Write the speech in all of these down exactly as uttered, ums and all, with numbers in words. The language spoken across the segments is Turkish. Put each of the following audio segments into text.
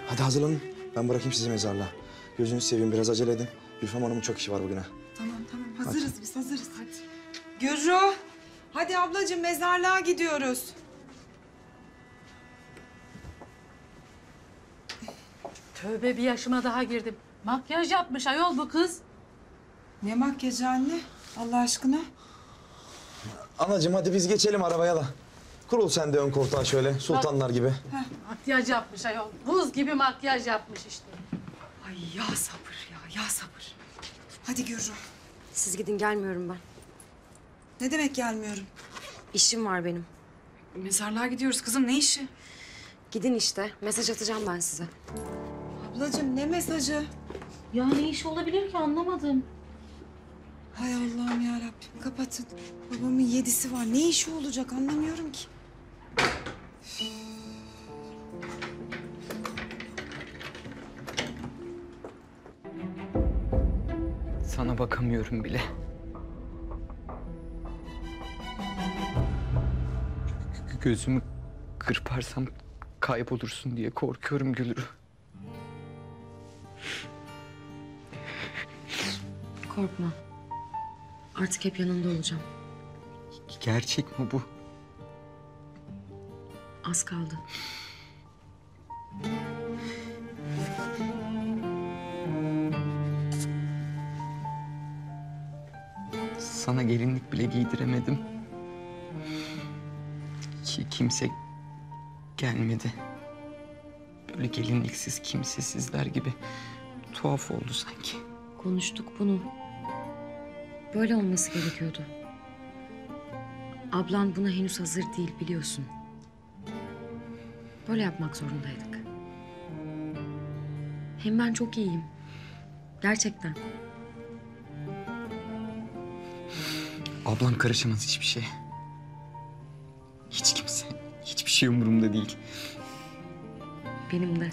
Hadi hazırlanın. Ben bırakayım sizi mezarlığa. Gözünüzü seveyim, biraz acele edin. Gülfem Hanım'ın çok işi var bugüne. Tamam tamam hazırız hadi. Biz hazırız hadi. Gürru. Hadi ablacığım mezarlığa gidiyoruz. Tövbe, bir yaşıma daha girdim. Makyaj yapmış ayol bu kız. Ne makyajı anne? Allah aşkına. Anacığım hadi biz geçelim arabaya da. Kurul sen de ön koltuğa şöyle, sultanlar gibi. Makyaj yapmış ayol. Buz gibi makyaj yapmış işte. Ay ya sabır ya, ya sabır. Hadi Gürru. Siz gidin, gelmiyorum ben. Ne demek gelmiyorum? İşim var benim. Mezarlığa gidiyoruz kızım, ne işi? Gidin işte. Mesaj atacağım ben size. Ablacığım ne mesajı? Ya ne iş olabilir ki, anlamadım. Hay Allah'ım ya Rabbim, kapatın. Babamın yedisi var. Ne işi olacak anlamıyorum ki. Sana bakamıyorum bile. Gözümü kırparsam kaybolursun diye korkuyorum Gülru. Korkma. Artık hep yanında olacağım. Gerçek mi bu? Az kaldı. Sana gelinlik bile giydiremedim. Ki kimse gelmedi. Böyle gelinliksiz, kimsesizler gibi tuhaf oldu sanki. Konuştuk bunu. Böyle olması gerekiyordu. Ablan buna henüz hazır değil, biliyorsun. Böyle yapmak zorundaydık. Hem ben çok iyiyim. Gerçekten. Ablan karışamaz hiçbir şeye. Hiç kimse, hiçbir şey umurumda değil. Benim de.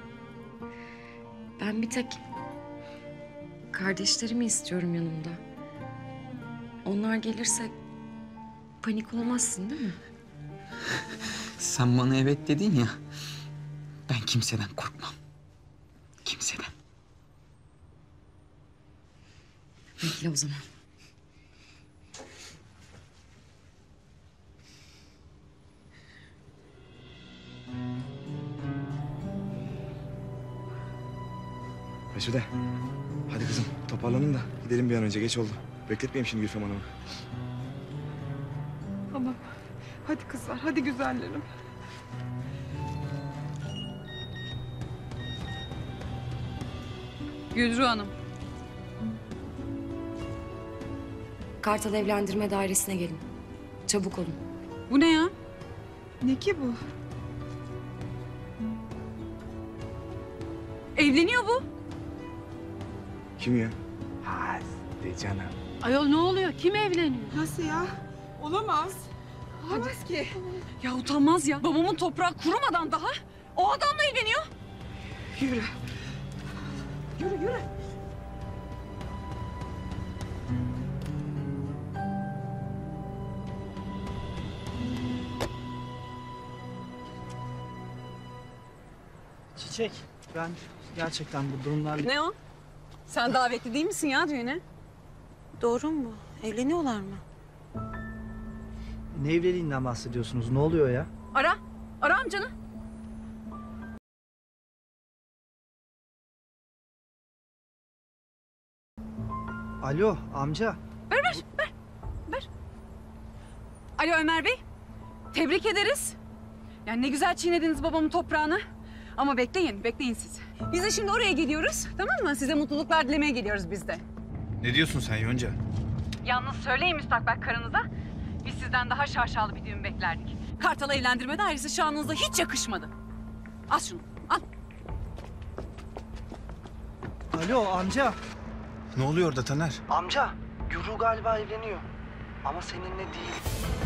Ben bir tek kardeşlerimi istiyorum yanımda. Onlar gelirse panik olmazsın değil mi? Sen bana evet dedin ya, ben kimseden korkmam. Kimseden. Bekle o zaman. Mesude, hadi kızım toparlanın da gidelim bir an önce, geç oldu. Bekletmeyeyim şimdi Gülfem Hanım'ı. Tamam. Hadi kızlar, hadi güzellerim. Gülru Hanım. Kartal Evlendirme Dairesi'ne gelin. Çabuk olun. Bu ne ya? Ne ki bu? Evleniyor bu. Kim ya? Hadi canım. Ayol ne oluyor? Kim evleniyor? Nasıl ya? Olamaz. Olamaz ki. Ya utanmaz ya. Babamın toprağı kurumadan daha o adamla evleniyor. Yürü. Yürü, yürü. Çiçek, ben gerçekten bu durumlar... Ne o? Sen davetli değil misin ya düğüne? Doğru mu? Evleniyorlar mı? Ne evliliğinden bahsediyorsunuz? Ne oluyor ya? Ara. Ara amcanı. Alo, amca. Ver ver ver. Ver. Alo Ömer Bey. Tebrik ederiz. Yani ne güzel çiğnediniz babamın toprağını. Ama bekleyin, bekleyin siz. Biz de şimdi oraya gidiyoruz, tamam mı? Size mutluluklar dilemeye geliyoruz biz de. Ne diyorsun sen Yonca? Yalnız söyleyin müstakbel karınıza. Biz sizden daha şaşalı bir düğün beklerdik. Kartal'a evlendirme dairesi şanınıza hiç yakışmadı. Al şunu, al. Alo, amca. Ne oluyor orada Taner? Amca, Gürru galiba evleniyor. Ama seninle değil.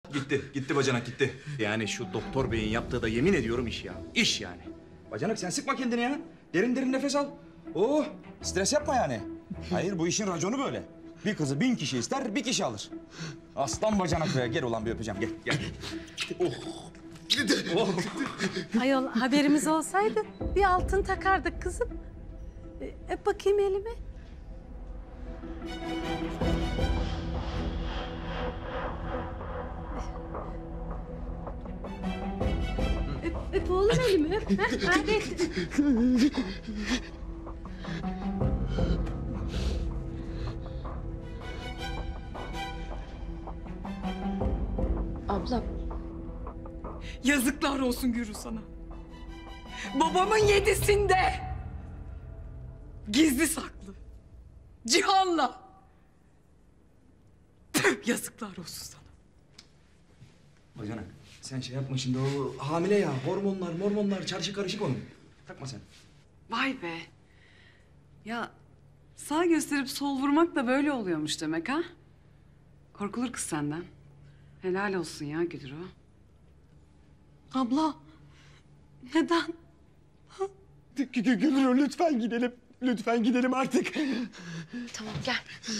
Gitti, gitti bacanak gitti. Yani şu doktor beyin yaptığı da yemin ediyorum iş ya. İş yani. Bacanak sen sıkma kendini ya. Derin derin nefes al. Oh, stres yapma yani. Hayır bu işin raconu böyle. Bir kızı bin kişi ister, bir kişi alır. Aslan bacanak be. Gel ulan bir öpeceğim, gel, gel. Oh. Oh. Ayol haberimiz olsaydı bir altın takardık kızım. E, öp bakayım elimi. Öp, öp oğlum elimi öp. Ha, hadi. Abla Yazıklar olsun Gürü sana. Babamın yedisinde. Gizli saklı. Cihan'la. Tüh, yazıklar olsun sana. Bacanak sen şey yapma şimdi o hamile ya. Hormonlar, mormonlar, çarşı karışık onun. Takma sen. Vay be. Ya sağ gösterip sol vurmak da böyle oluyormuş demek ha? Korkulur kız senden. Helal olsun ya Güdürü. Abla. Neden? Gülür lütfen gidelim. Lütfen gidelim artık. tamam gel.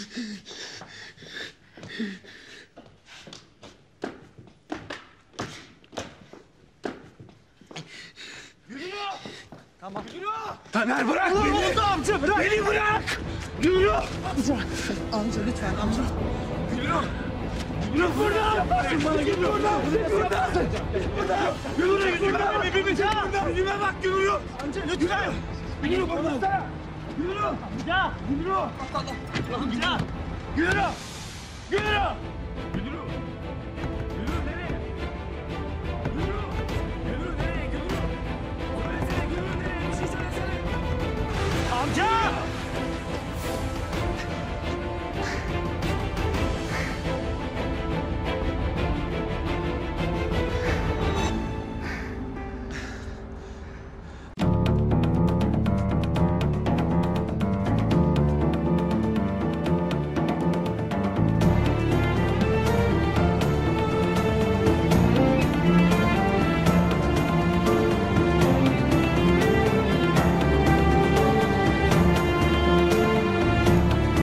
Taner bırak beni. Oldu amca bırak. Beni bırak. Yürü. Amca. Amca lütfen amca. Yürü. Yürü burada. Yaparsın bana gel burada. Burada. Burada. Yürü. Yürü. Birbirimiz burada. Yüzüme bak yürü. Amca lütfen. Yürü burada. Yürü. Amca. Yürü. Amca. Yürü. Yürü.